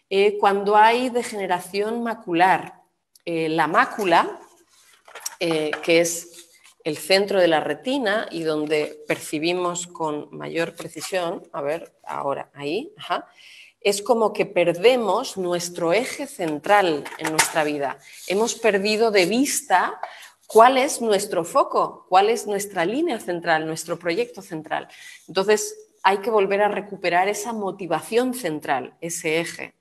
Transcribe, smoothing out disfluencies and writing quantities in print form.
Cuando hay degeneración macular, la mácula, que es el centro de la retina y donde percibimos con mayor precisión, a ver, ahora, ahí, es como que perdemos nuestro eje central en nuestra vida. Hemos perdido de vista cuál es nuestro foco, cuál es nuestra línea central, nuestro proyecto central. Entonces, hay que volver a recuperar esa motivación central, ese eje.